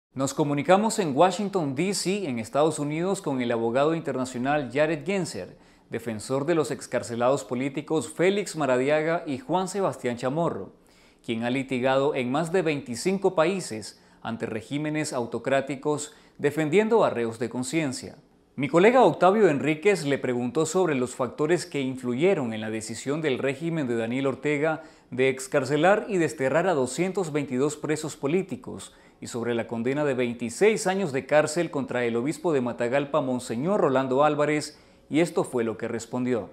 Nos comunicamos en Washington, D.C., en Estados Unidos, con el abogado internacional Jared Genser, defensor de los excarcelados políticos Félix Maradiaga y Juan Sebastián Chamorro, quien ha litigado en más de 25 países ante regímenes autocráticos defendiendo a reos de conciencia. Mi colega Octavio Enríquez le preguntó sobre los factores que influyeron en la decisión del régimen de Daniel Ortega de excarcelar y desterrar a 222 presos políticos y sobre la condena de 26 años de cárcel contra el obispo de Matagalpa, Monseñor Rolando Álvarez, y esto fue lo que respondió.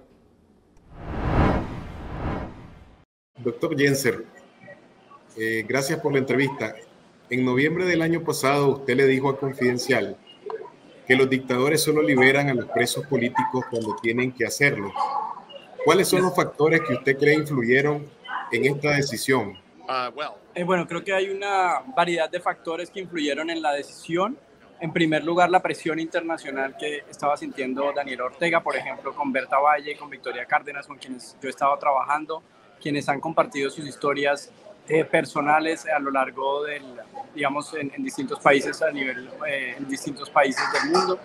Doctor Genser, gracias por la entrevista. En noviembre del año pasado usted le dijo a Confidencial que los dictadores solo liberan a los presos políticos cuando tienen que hacerlo. ¿Cuáles son los factores que usted cree influyeron en esta decisión? Bueno, creo que hay una variedad de factores que influyeron en la decisión. En primer lugar, la presión internacional que estaba sintiendo Daniel Ortega, por ejemplo, con Berta Valle, con Victoria Cárdenas, con quienes yo he estado trabajando, quienes han compartido sus historias personales a lo largo del, digamos, en distintos países en distintos países del mundo.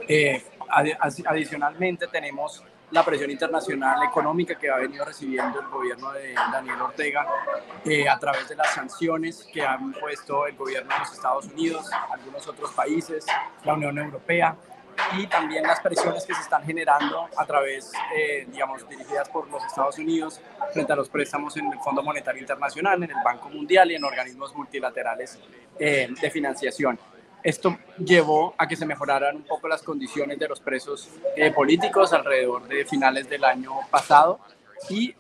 Adicionalmente tenemos la presión internacional económica que ha venido recibiendo el gobierno de Daniel Ortega a través de las sanciones que han puesto el gobierno de los Estados Unidos, algunos otros países, la Unión Europea, y también las presiones que se están generando a través, digamos, dirigidas por los Estados Unidos frente a los préstamos en el Fondo Monetario Internacional, en el Banco Mundial y en organismos multilaterales de financiación. Esto llevó a que se mejoraran un poco las condiciones de los presos políticos alrededor de finales del año pasado y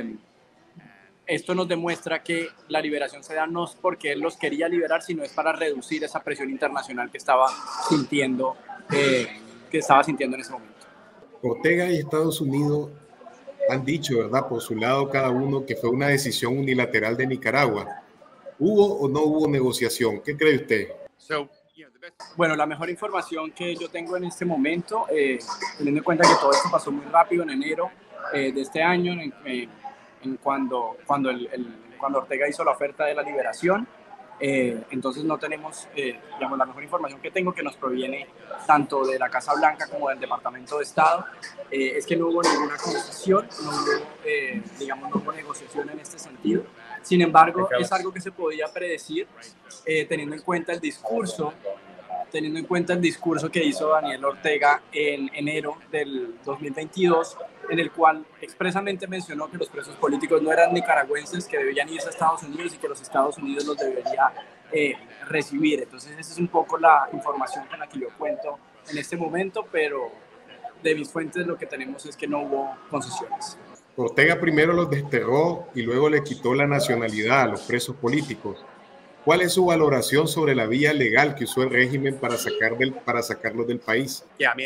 esto nos demuestra que la liberación se da no es porque él los quería liberar, sino es para reducir esa presión internacional que estaba sintiendo en ese momento. Ortega y Estados Unidos han dicho, ¿verdad?, por su lado cada uno, que fue una decisión unilateral de Nicaragua. ¿Hubo o no hubo negociación? ¿Qué cree usted? Bueno, la mejor información que yo tengo en este momento, teniendo en cuenta que todo esto pasó muy rápido en enero de este año, cuando Ortega hizo la oferta de la liberación, entonces no tenemos, digamos, la mejor información que tengo, que nos proviene tanto de la Casa Blanca como del Departamento de Estado, es que no hubo ninguna concesión, no hubo negociación en este sentido. Sin embargo, es algo que se podía predecir teniendo en cuenta el discurso que hizo Daniel Ortega en enero del 2022, en el cual expresamente mencionó que los presos políticos no eran nicaragüenses, que debían irse a Estados Unidos y que los Estados Unidos los debería recibir. Entonces esa es un poco la información con la que yo cuento en este momento, pero de mis fuentes lo que tenemos es que no hubo concesiones. Ortega primero los desterró y luego le quitó la nacionalidad a los presos políticos. ¿Cuál es su valoración sobre la vía legal que usó el régimen para sacarlos del país?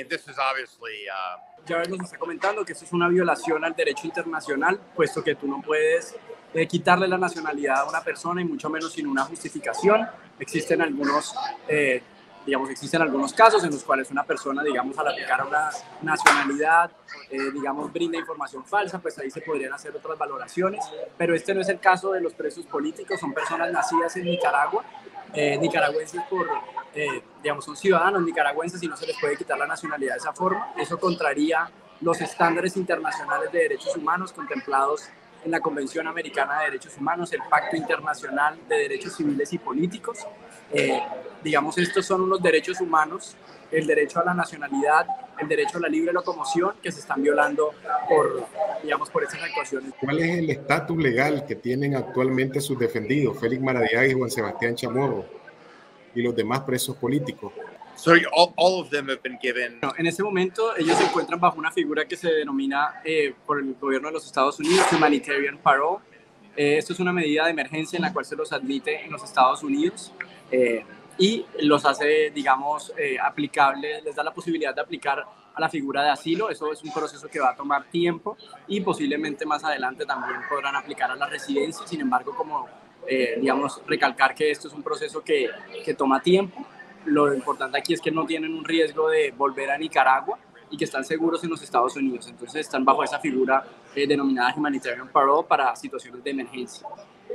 Ya nos está comentando que esto es una violación al derecho internacional, puesto que tú no puedes quitarle la nacionalidad a una persona y mucho menos sin una justificación. Existen algunos casos en los cuales una persona, digamos, al aplicar una nacionalidad, brinda información falsa, pues ahí se podrían hacer otras valoraciones, pero este no es el caso de los presos políticos, son personas nacidas en Nicaragua, nicaragüenses son ciudadanos nicaragüenses y no se les puede quitar la nacionalidad de esa forma. Eso contraría los estándares internacionales de derechos humanos contemplados en la Convención Americana de Derechos Humanos, el Pacto Internacional de Derechos Civiles y Políticos. Estos son unos derechos humanos, el derecho a la nacionalidad, el derecho a la libre locomoción, que se están violando por estas actuaciones. ¿Cuál es el estatus legal que tienen actualmente sus defendidos, Félix Maradiaga y Juan Sebastián Chamorro, y los demás presos políticos? All of them have been given. En este momento ellos se encuentran bajo una figura que se denomina por el gobierno de los Estados Unidos Humanitarian Parole. Esto es una medida de emergencia en la cual se los admite en los Estados Unidos y los hace, aplicable, les da la posibilidad de aplicar a la figura de asilo. Eso es un proceso que va a tomar tiempo y posiblemente más adelante también podrán aplicar a la residencia. Sin embargo, recalcar que esto es un proceso que toma tiempo. Lo importante aquí es que no tienen un riesgo de volver a Nicaragua y que están seguros en los Estados Unidos. Entonces están bajo esa figura denominada Humanitarian Parole para situaciones de emergencia.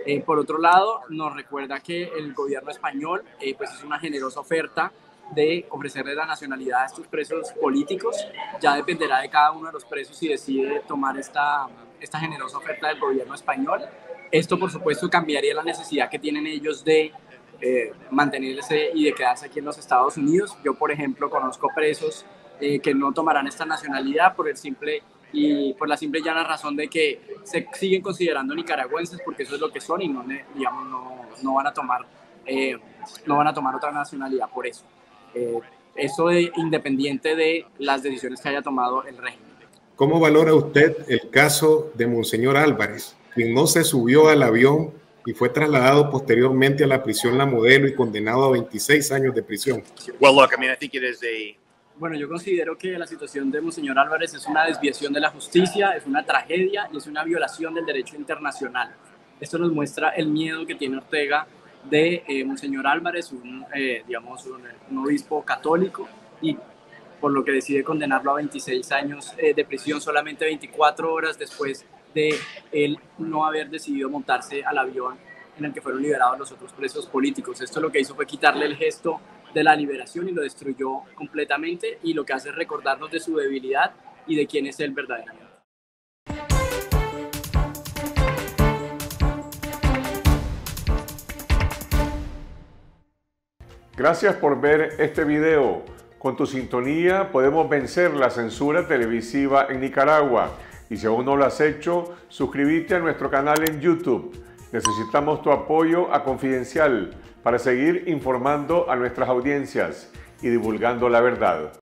Por otro lado, nos recuerda que el gobierno español pues es una generosa oferta de ofrecerle la nacionalidad a estos presos políticos. Ya dependerá de cada uno de los presos si decide tomar esta generosa oferta del gobierno español. Esto, por supuesto, cambiaría la necesidad que tienen ellos de mantenerse y de quedarse aquí en los Estados Unidos. Yo, por ejemplo, conozco presos que no tomarán esta nacionalidad por la simple y llana razón de que se siguen considerando nicaragüenses porque eso es lo que son y no van a tomar otra nacionalidad por eso. Eso independiente de las decisiones que haya tomado el régimen. ¿Cómo valora usted el caso de Monseñor Álvarez, quien no se subió al avión y fue trasladado posteriormente a la prisión La Modelo y condenado a 26 años de prisión? Bueno, yo considero que la situación de Monseñor Álvarez es una desviación de la justicia, es una tragedia y es una violación del derecho internacional. Esto nos muestra el miedo que tiene Ortega de Monseñor Álvarez, un obispo católico, y por lo que decide condenarlo a 26 años de prisión, solamente 24 horas después de él no haber decidido montarse al avión en el que fueron liberados los otros presos políticos. Esto lo que hizo fue quitarle el gesto de la liberación y lo destruyó completamente, y lo que hace es recordarnos de su debilidad y de quién es él verdaderamente. Gracias por ver este video. Con tu sintonía podemos vencer la censura televisiva en Nicaragua. Y si aún no lo has hecho, suscríbete a nuestro canal en YouTube. Necesitamos tu apoyo a Confidencial para seguir informando a nuestras audiencias y divulgando la verdad.